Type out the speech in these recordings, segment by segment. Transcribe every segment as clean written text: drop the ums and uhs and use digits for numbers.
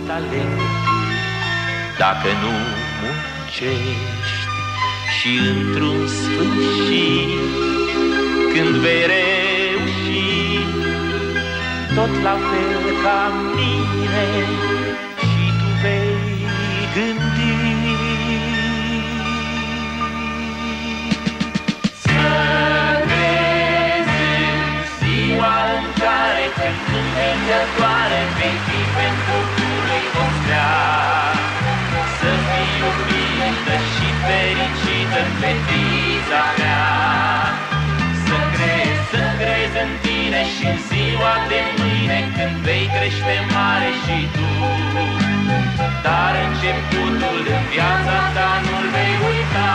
talentul dacă nu muncești. Și într-un sfârșit, când vei reuși, tot la fel ca mine, și tu vei gândi. Să crezi în ziua în care, când învingătoare vei fi pentru lui vom stea. Să fii iubită și fericită, fetița mea. Să crezi în tine și în ziua de mâine, când vei crește mare și tu. Dar începutul în viața ta nu-l vei uita.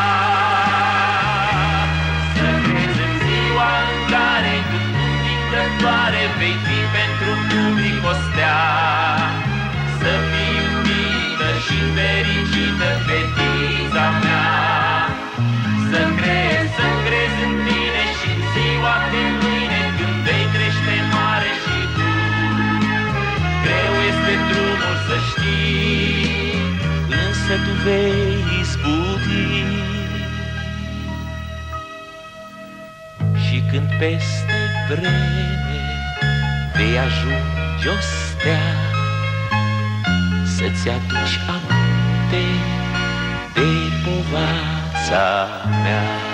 Să crezi în ziua în care, când învingătoare vei fi pentru public o stea. Să fii iubită și fericită, fetița mea. Să crezi în tine și în ziua de mâine, când vei crește mare și tu. Greu este drumul, să știi, însă tu vei izbuti. Și când peste vreme vei ajunge o stea, să-ți aduci aminte de povața mea.